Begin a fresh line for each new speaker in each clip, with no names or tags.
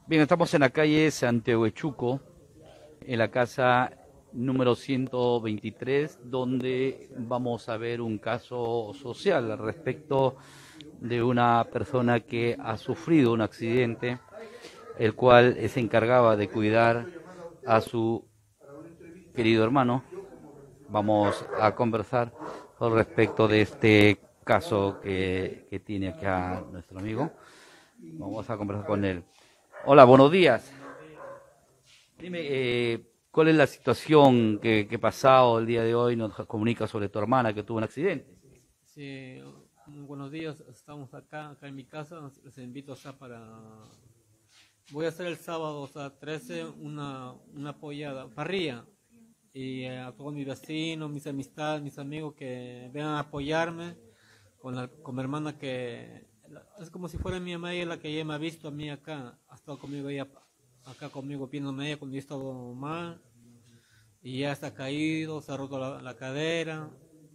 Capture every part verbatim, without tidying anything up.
Bien, estamos en la calle Santiaguechuco, en la casa número ciento veintitrés, donde vamos a ver un caso social al respecto de una persona que ha sufrido un accidente, el cual se encargaba de cuidar a su querido hermano. Vamos a conversar al respecto de este caso que, que tiene acá nuestro amigo. Vamos a conversar con él. Hola, buenos días. Dime, eh, ¿cuál es la situación que, que pasado el día de hoy? Nos comunica sobre tu hermana que tuvo un accidente.
Sí, muy buenos días. Estamos acá, acá en mi casa. Les invito, o sea, para... Voy a hacer el sábado, o sea, trece, una, una apoyada, parrilla. Y eh, a todos mis vecinos, mis amistades, mis amigos que vengan a apoyarme con, la, con mi hermana que... Es como si fuera mi mamá, ella la que ella me ha visto a mí acá. Ha estado conmigo ella, acá conmigo, viéndome ella cuando yo he estado mal. Y ya está caído, se ha roto la, la cadera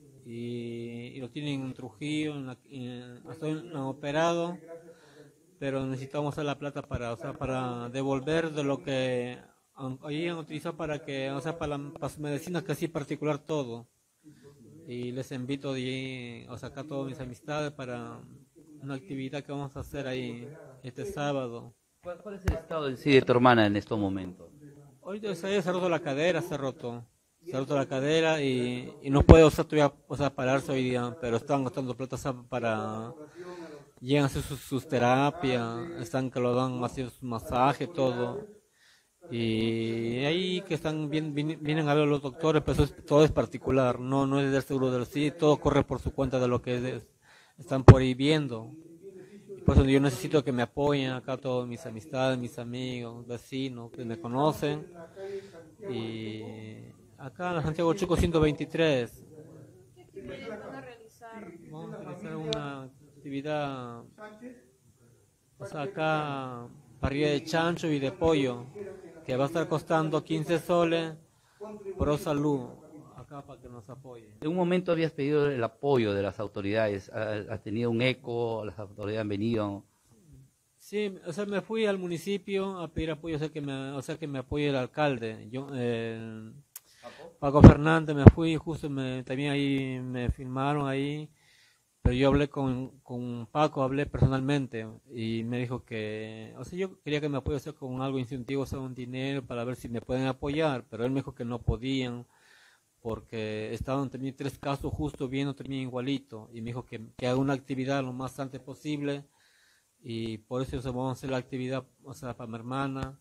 y, y lo tienen en Trujillo, en la, en, hasta hoy lo han operado, pero necesitamos hacer la plata para, o sea, para devolver de lo que han, ahí han utilizado para que, o sea, para, la, para su medicina casi particular todo. Y les invito de, o sea, acá a todas mis amistades para una actividad que vamos a hacer ahí este sábado.
¿Cuál, cuál es el estado en sí de tu hermana en estos momentos?
Ahorita se ha roto la cadera, se ha roto. Se ha roto la cadera y, y no puede, o sea, todavía, o sea, pararse hoy día, pero están gastando plata, o sea, para... Llegan a hacer sus, sus terapias, están que lo dan haciendo su masaje, todo. Y ahí que están bien, vin- vienen a ver los doctores, pero eso es- todo es particular, no, no es del seguro del sí, todo corre por su cuenta de lo que es- están por ahí viendo. Por eso yo necesito que me apoyen acá todos mis amistades, mis amigos, vecinos que me conocen. Y acá en la Santiago Chico ciento veintitrés
¿Qué actividades van a realizar?
vamos a realizar una actividad, o sea, acá parrilla de chancho y de pollo, que va a estar costando quince soles pro salud, acá para que nos apoyen.
En un momento habías pedido el apoyo de las autoridades. ¿Ha- ¿Has tenido un eco? ¿Las autoridades han venido?
Sí, o sea, me fui al municipio a pedir apoyo, o sea, que me, o sea, que me apoye el alcalde. Yo, eh, Paco Fernández, me fui, justo me, también ahí me filmaron ahí, pero yo hablé con, con Paco, hablé personalmente y me dijo que, o sea, yo quería que me apoye, o sea, con algo incentivo, o sea, un dinero para ver si me pueden apoyar, pero él me dijo que no podían porque estaban también tres casos justo viendo también igualito y me dijo que, que haga una actividad lo más antes posible y por eso o sea, vamos a hacer la actividad, o sea, para mi hermana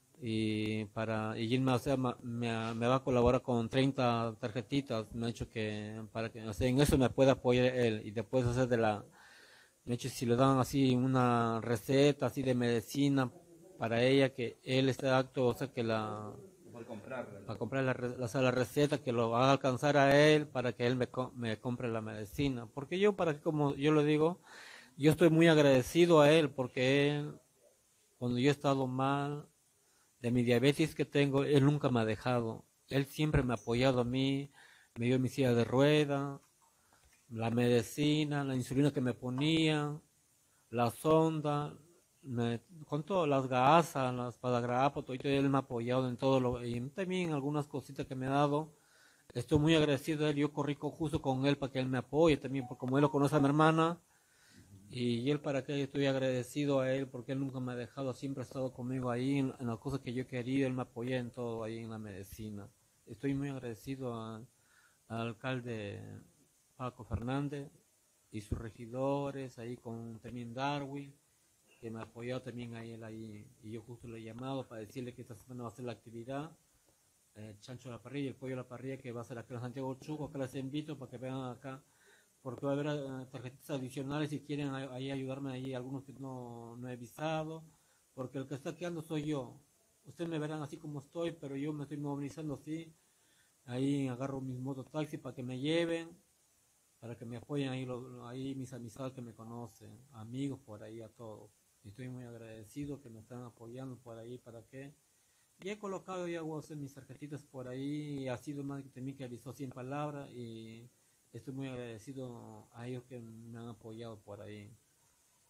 y para y él me, o sea, ma- me, me va a colaborar con treinta tarjetitas, me ha dicho que para que, o sea, en eso me puede apoyar él y después hacer de la, me ha dicho si le dan así una receta así de medicina para ella que él esté acto, o sea, que la
Por comprarla.
para comprar la, re- o sea, la receta que lo haga alcanzar a él para que él me, co- me compre la medicina, porque yo para que como yo lo digo, yo estoy muy agradecido a él porque él cuando yo he estado mal de mi diabetes que tengo, él nunca me ha dejado. Él siempre me ha apoyado a mí, me dio mi silla de rueda, la medicina, la insulina que me ponía, la sonda, me, con todas las gasas, las padagrapo, todo, él me ha apoyado en todo lo, y también algunas cositas que me ha dado. Estoy muy agradecido a él, yo corrí con, justo con él para que él me apoye también, porque como él lo conoce a mi hermana, y él para que estoy agradecido a él porque él nunca me ha dejado, siempre ha estado conmigo ahí en, en las cosas que yo he querido, él me apoya en todo ahí en la medicina. Estoy muy agradecido a- al alcalde Paco Fernández y sus regidores, ahí con también Darwin, que me ha apoyado también ahí, él ahí, y yo justo le he llamado para decirle que esta semana va a ser la actividad, eh, chancho a la parrilla, el pollo a la parrilla que va a ser acá en Santiago Chuco, acá les invito para que vengan acá porque va a haber eh, tarjetas adicionales si quieren ahí ahí ayudarme ahí, algunos que no, no he visado, porque el que está quedando soy yo. Ustedes me verán así como estoy, pero yo me estoy movilizando así. Ahí agarro mis mototaxis para que me lleven, para que me apoyen ahí, lo- ahí mis amistades que me conocen, amigos por ahí a todos. Y estoy muy agradecido que me están apoyando por ahí para que ya he colocado ya voy a hacer mis tarjetitas por ahí, ha sido más que también que avisó cien palabras y estoy muy agradecido a ellos que me han apoyado por ahí.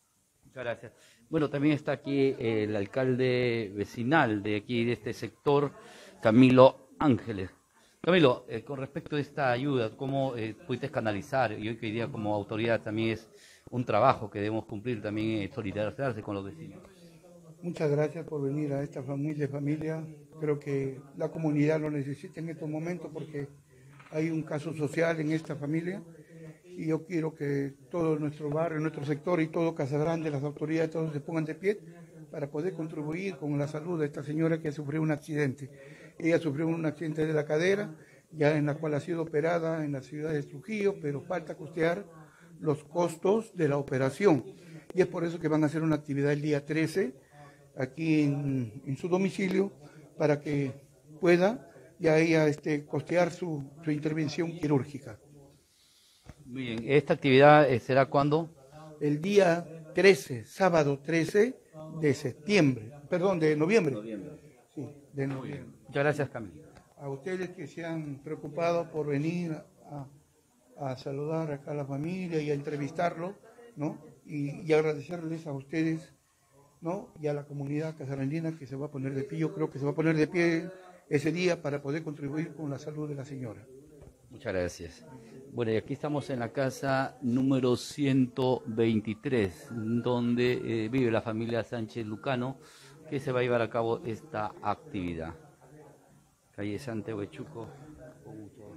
Muchas gracias. Bueno, también está aquí el alcalde vecinal de aquí, de este sector, Camilo Ángeles. Camilo, eh, con respecto a esta ayuda, ¿cómo eh, pudiste canalizar? Y hoy que hoy día como autoridad también es un trabajo que debemos cumplir, también eh, solidarizarse con los vecinos.
Muchas gracias por venir a esta familia, familia. Creo que la comunidad lo necesita en estos momentos porque hay un caso social en esta familia y yo quiero que todo nuestro barrio, nuestro sector y todo Casagrande, las autoridades, todos se pongan de pie para poder contribuir con la salud de esta señora que sufrió un accidente. Ella sufrió un accidente de la cadera, ya en la cual ha sido operada en la ciudad de Trujillo, pero falta costear los costos de la operación. Y es por eso que van a hacer una actividad el día trece aquí en, en su domicilio para que pueda ya ella este, costear su, su intervención quirúrgica.
Muy bien, ¿esta actividad eh, será cuándo?
El día trece, sábado trece de septiembre, perdón, de noviembre.
Noviembre.
Sí, de noviembre.
Muchas gracias, Camilo.
A ustedes que se han preocupado por venir a, a saludar acá a la familia y a entrevistarlo, ¿no? Y, y agradecerles a ustedes, ¿no? Y a la comunidad casarandina que se va a poner de pie. Yo creo que se va a poner de pie ese día para poder contribuir con la salud de la señora.
Muchas gracias. Bueno, y aquí estamos en la casa número ciento veintitrés, donde eh, vive la familia Sánchez Lucano, que se va a llevar a cabo esta actividad. Calle Santiago de Chuco, con mucho